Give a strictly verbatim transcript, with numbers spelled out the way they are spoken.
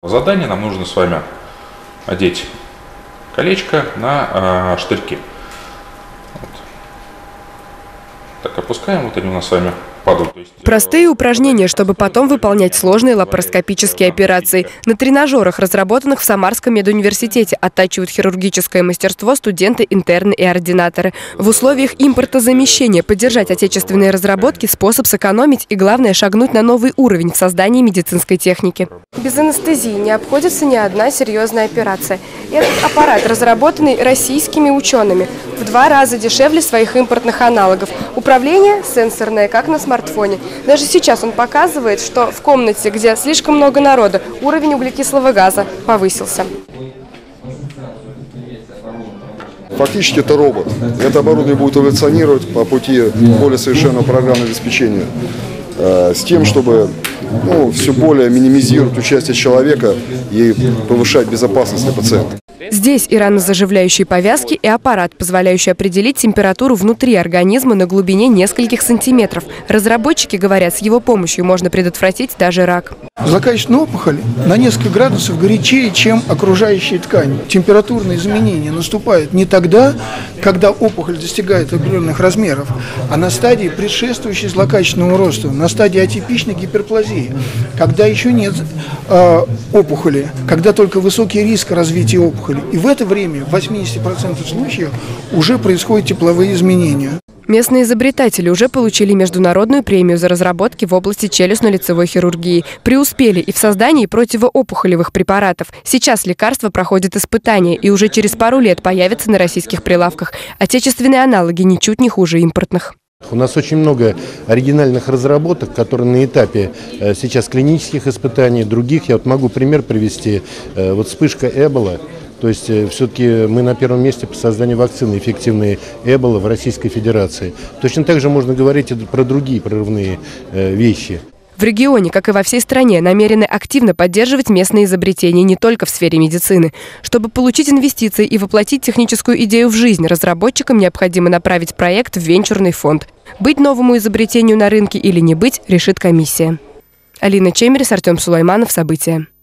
Задание нам нужно с вами одеть колечко на э, штырьки. Вот. Так, опускаем, вот они у нас с вами падают. То есть, простые упражнения, чтобы потом выполнять сложные лапароскопические операции. На тренажерах, разработанных в Самарском медуниверситете, оттачивают хирургическое мастерство студенты, интерны и ординаторы. В условиях импортозамещения поддержать отечественные разработки – способ сэкономить и, главное, шагнуть на новый уровень в создании медицинской техники. Без анестезии не обходится ни одна серьезная операция. Этот аппарат, разработанный российскими учеными, в два раза дешевле своих импортных аналогов. Управление сенсорное, как на смартфоне. Даже сейчас он показывает, что в комнате, где слишком много народа, уровень углекислого газа повысился. Фактически это робот. Это оборудование будет эволюционировать по пути более совершенного программного обеспечения, э, с тем, чтобы ну, все более минимизировать участие человека и повышать безопасность для пациента. Здесь и ранозаживляющие повязки, и аппарат, позволяющий определить температуру внутри организма на глубине нескольких сантиметров. Разработчики говорят, с его помощью можно предотвратить даже рак. Злокачественная опухоль на несколько градусов горячее, чем окружающие ткани. Температурные изменения наступают не тогда, когда опухоль достигает определенных размеров, а на стадии, предшествующей злокачественному росту, на стадии атипичной гиперплазии, когда еще нет э, опухоли, когда только высокий риск развития опухоли. И в это время в восьмидесяти процентах случаев уже происходят тепловые изменения. Местные изобретатели уже получили международную премию за разработки в области челюстно-лицевой хирургии. Преуспели и в создании противоопухолевых препаратов. Сейчас лекарства проходят испытания и уже через пару лет появятся на российских прилавках. Отечественные аналоги ничуть не хуже импортных. У нас очень много оригинальных разработок, которые на этапе э, сейчас клинических испытаний, других. Я вот могу пример привести. Э, вот вспышка Эбола. То есть э, все-таки мы на первом месте по созданию вакцины эффективной Эбола в Российской Федерации. Точно так же можно говорить и про другие прорывные э, вещи. В регионе, как и во всей стране, намерены активно поддерживать местные изобретения не только в сфере медицины. Чтобы получить инвестиции и воплотить техническую идею в жизнь, разработчикам необходимо направить проект в венчурный фонд. Быть новому изобретению на рынке или не быть, решит комиссия. Алина Чемерис, Артем Сулайманов. События.